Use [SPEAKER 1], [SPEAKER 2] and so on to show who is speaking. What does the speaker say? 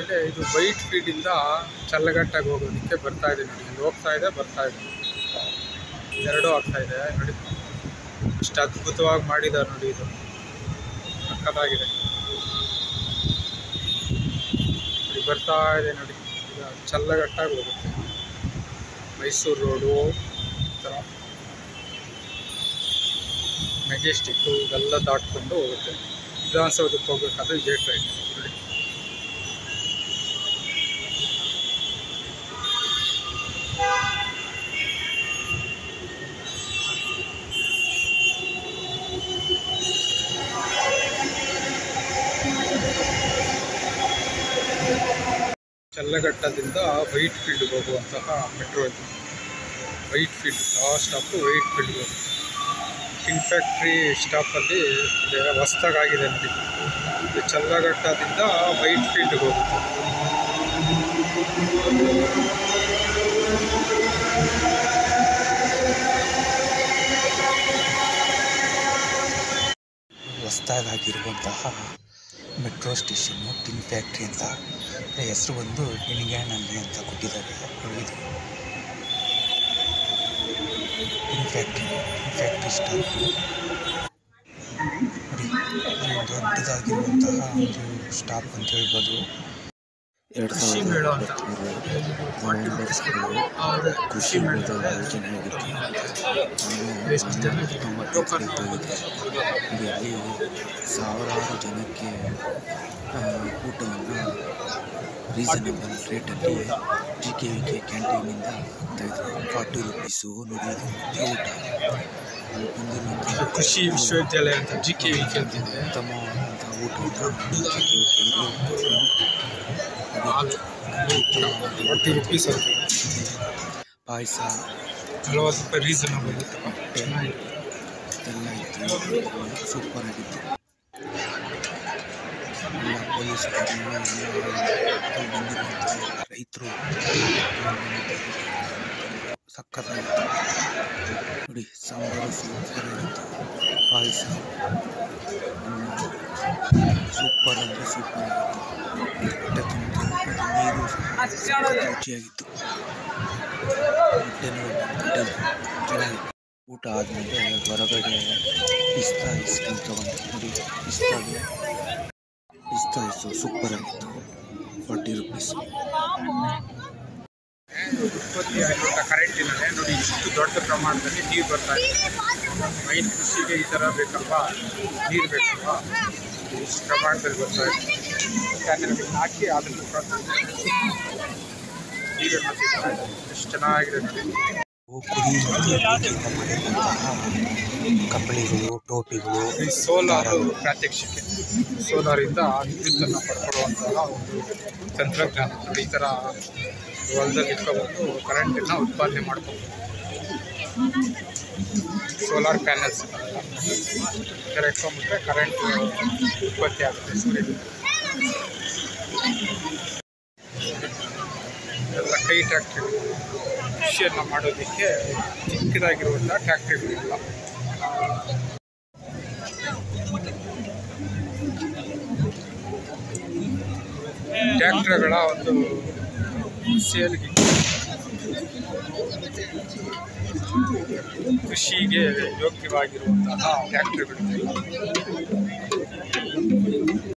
[SPEAKER 1] ಆಮೇಲೆ ಇದು ವೈಟ್ ಫೀಲ್ಡಿಂದ ಚಲ್ಲಘಟ್ಟಾಗಿ ಹೋಗೋದಕ್ಕೆ ಬರ್ತಾ ಇದೆ ನೋಡಿ. ಇಲ್ಲಿ ಹೋಗ್ತಾ ಇದೆ, ಬರ್ತಾ ಇದೆ, ಎರಡೂ ಆಗ್ತಾ ಇದೆ ನೋಡಿ. ಇಷ್ಟು ಅದ್ಭುತವಾಗಿ ಮಾಡಿದ್ದಾರೆ ನೋಡಿ. ಇದು ಸಕ್ಕತ್ತಾಗಿದೆ ನೋಡಿ. ಬರ್ತಾ ಇದೆ ನೋಡಿ. ಈಗ ಚಲ್ಲಘಟ್ಟಾಗಿ ಹೋಗುತ್ತೆ. ಮೈಸೂರು ರೋಡು ಈ ಥರ ಮೆಜೆಸ್ಟಿಕ್ಕು ಇವೆಲ್ಲ ದಾಟ್ಕೊಂಡು ಹೋಗುತ್ತೆ. ವಿಧಾನಸೌಧಕ್ಕೆ ಹೋಗ್ಬೇಕಾದ್ರೆ ಇದೇ ಟ್ರೈನ್ ನೋಡಿ. ಚಲ್ಲಘಟ್ಟದಿಂದ ವೈಟ್ ಫೀಲ್ಡ್ಗೆ ಹೋಗುವಂತಹ ಮೆಟ್ರೋ ಇದು. ವೈಟ್ ಫೀಲ್ಡ್ ಸ್ಟಾಪು ವೈಟ್ ಫೀಲ್ಡ್ಗೆ ಹೋಗುತ್ತೆ. ಕಿಂಗ್ ಫ್ಯಾಕ್ಟ್ರಿ ಸ್ಟಾಪಲ್ಲಿ ಹೊಸದಾಗಿದೆ ನೋಡಿ. ಇದು ಚಲ್ಲಘಟ್ಟದಿಂದ ವೈಟ್ ಫೀಲ್ಡ್ಗೆ ಹೋಗುತ್ತೆ.
[SPEAKER 2] ಹೊಸದಾಗಿರುವಂತಹ ಮೆಟ್ರೋ ಸ್ಟೇಷನ್ನು ಟಿನ್ ಫ್ಯಾಕ್ಟ್ರಿ ಅಂತ. ಹೆಸರು ಬಂದು ಟಿನ್ಗ್ಯಾನಲ್ಲಿ ಅಂತ ಕೊಟ್ಟಿದ್ದಾರೆ. ಇದು ಟಿನ್ ಫ್ಯಾಕ್ಟ್ರಿ ಸ್ಟಾಪ್ ನೋಡಿ. ದೊಡ್ಡದಾಗಿರುವಂತಹ ಒಂದು ಸ್ಟಾಪ್ ಅಂತ ಹೇಳ್ಬೋದು. 2023 ಕೃಷಿ ಮೇಳದ ಆಯೋಜನೆ ಆಗಿತ್ತು. ಇಲ್ಲಿ ಸಾವಿರಾರು ಜನಕ್ಕೆ ಊಟವನ್ನು ರೀಸನಬಲ್ ರೇಟಲ್ಲಿ GKVK ಕ್ಯಾಂಟೀನಿಂದ ತೆಗೆದು 40 ರೂಪೀಸು ನೋಡಿ. ಊಟ
[SPEAKER 1] ಕೃಷಿ ವಿಶ್ವವಿದ್ಯಾಲಯ ಅಂತ GKVK ಅಂತಿದೆ.
[SPEAKER 2] ಉತ್ತಮವಾದಂಥ ಊಟವನ್ನು GKVK
[SPEAKER 1] 40 ರೂಪೀಸ್ ಅಂತ.
[SPEAKER 2] ಪಾಯಸ
[SPEAKER 1] 40 ರೂಪಾಯಿ ರೀಸನಬಲ್
[SPEAKER 2] ಎಲ್ಲ ಇತ್ತು. ಸೂಪರ್ ಆಗಿತ್ತು. ಎಲ್ಲ ಪೊಲೀಸ್ ರೈತರು ಸಖತ್ತಾಗಿತ್ತು ನೋಡಿ. ಸಾಂಬಾರು ಸೂಪರ್ ಆಗಿತ್ತು. ಪಾಯಸ ಸೂಪರ್ ಅಂದರೆ ಸೂಪರ್ ಆಗಿತ್ತು. ಹೊಟ್ಟೆ ತುಂಬಿತು. ನೀರು ರುಚಿಯಾಗಿತ್ತು. ಹೊಟ್ಟೆನೂ ಚೆನ್ನಾಗಿತ್ತು. ಊಟ ಆದಮೇಲೆ ಹೊರಗಡೆ ಪಿಸ್ತಾ ಐಸ್ ಕ್ರೀಮ್ ತೊಗೊಂಡು ನೋಡಿ. ಪಿಸ್ತಾ ಐಸು ಸೂಪರ್ ಆಗಿತ್ತು. 40 ರೂಪೀಸ್.
[SPEAKER 1] ಉತ್ಪತ್ತಿ ಆಗಿರುವಂಥ ಕರೆಂಟಿನಲ್ಲಿ ನೋಡಿ ಇಷ್ಟು ದೊಡ್ಡ ಪ್ರಮಾಣದಲ್ಲಿ ನೀರು ಬರ್ತಾ ಇದೆ. ಮೈನ್ ಕೃಷಿಗೆ ಈ ಥರ ಬೇಕಲ್ವಾ, ನೀರು ಬೇಕಲ್ವಾ, ಇಷ್ಟು ಪ್ರಮಾಣದಲ್ಲಿ ಬರ್ತಾ ಇದೆ. ಕ್ಯಾನಲ್ಗೆ ಹಾಕಿ ಅದ್ರ ಮುಖಾಂತರ ನೀರನ್ನು ಸಿಗ್ತಾ ಇದೆ. ಎಷ್ಟು ಚೆನ್ನಾಗಿದೆ ನೋಡಿ.
[SPEAKER 2] ಕಪ್ಪಳಿಗಳು, ಟೋಪಿಗಳು,
[SPEAKER 1] ಈ ಸೋಲಾರ್ ಪ್ರಾತ್ಯಕ್ಷಿಕೆ. ಸೋಲಾರಿಂದ ವಿದ್ಯುತ್ತನ್ನು ಪಡ್ಕೊಡುವಂತಹ ಒಂದು ತಂತ್ರಜ್ಞಾನ ನೋಡಿ. ಈ ಥರ ಹೊಲದಲ್ಲಿ ಇಟ್ಕೊಬೋದು, ಕರೆಂಟನ್ನು ಉತ್ಪಾದನೆ ಮಾಡ್ಕೋಬೋದು. ಸೋಲಾರ್ ಪ್ಯಾನಲ್ಸ್ ಈ ಥರ ಇಟ್ಕೊಂಡ್ಬಿಟ್ರೆ ಕರೆಂಟ್ ಉತ್ಪತ್ತಿ ಆಗುತ್ತೆ ಸೂರ್ಯನಿಂದ. ಎಲ್ಲ ಕೈ ಟ್ಯಾಕ್ಟ್ರಿಗಳು, ಕೃಷಿಯನ್ನು ಮಾಡೋದಕ್ಕೆ ಚಿಕ್ಕದಾಗಿರುವಂಥ ಟ್ಯಾಕ್ಟ್ರಿಗಳೆಲ್ಲ. ಟ್ಯಾಕ್ಟ್ರಿಗಳ ಒಂದು ಸೇಲ್ಗೆ ಕೃಷಿಗೆ ಯೋಗ್ಯವಾಗಿರುವಂತಹ ಟ್ಯಾಕ್ಟ್ರಿಗಳು.